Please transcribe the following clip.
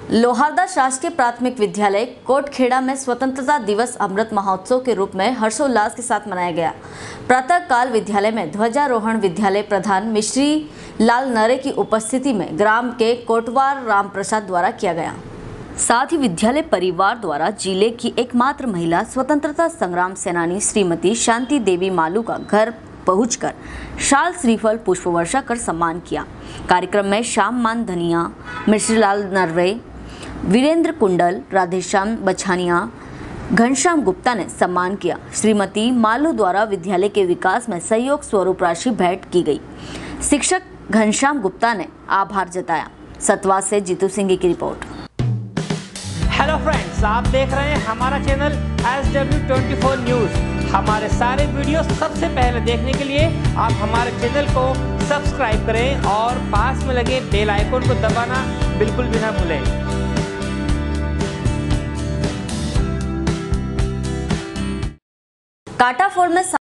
लोहारदा शासकीय प्राथमिक विद्यालय कोटखेड़ा में स्वतंत्रता दिवस अमृत महोत्सव के रूप में हर्षोल्लास के साथ मनाया गया। प्रातः काल विद्यालय में ध्वजारोहण विद्यालय प्रधान मिश्री लाल नरे की उपस्थिति में ग्राम के कोटवार राम प्रसाद द्वारा किया गया। साथ ही विद्यालय परिवार द्वारा जिले की एकमात्र महिला स्वतंत्रता संग्राम सेनानी श्रीमती शांति देवी मालू का घर पहुंचकर शाल श्रीफल पुष्प वर्षा कर सम्मान किया। कार्यक्रम में श्याम मान धनिया, मिश्रीलाल नरवे, वीरेंद्र कुंडल, राधेश्याम बछानिया, घनश्याम गुप्ता ने सम्मान किया। श्रीमती मालू द्वारा विद्यालय के विकास में सहयोग स्वरूप राशि भेंट की गई। शिक्षक घनश्याम गुप्ता ने आभार जताया। सतवा से जीतू सिंह की रिपोर्ट। हेलो फ्रेंड्स, आप देख रहे हैं हमारा चैनल SW24 न्यूज़। हमारे सारे वीडियो सबसे पहले देखने के लिए आप हमारे चैनल को सब्सक्राइब करें और पास में लगे बेल आइकन को दबाना बिल्कुल भी ना भूलें। काटाफोड़ में